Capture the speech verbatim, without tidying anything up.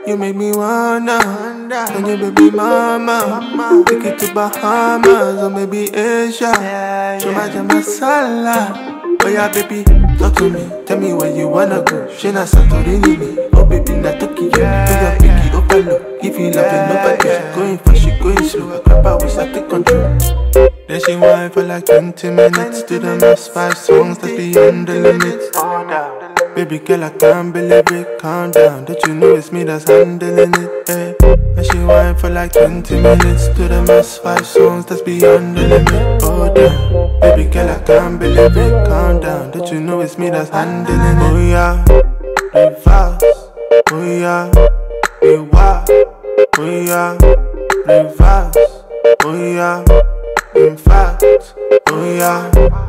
You make me wanna, and your baby mama, take it to Bahamas or maybe Asia. Show my jama salad. Oh yeah, baby, talk to me. Tell me where you wanna go. She na Santorini, oh baby, na Tokyo. Do your picky open low. If you love it, nobody. She going fast, she going slow. I grab her, we start take control. Then she whine for like twenty minutes. To the next five songs that's beyond the limits. Baby girl, I can't believe it. Calm down, don't you know it's me that's handling it? Eh? And she whine for like twenty minutes. To the next five songs that's beyond the limit. Oh damn, baby girl, I can't believe it. Calm down, don't you know it's me that's handling it? Oh yeah, reverse. Oh yeah, rewind. Oh yeah, reverse. Oh yeah, in fact. Oh yeah.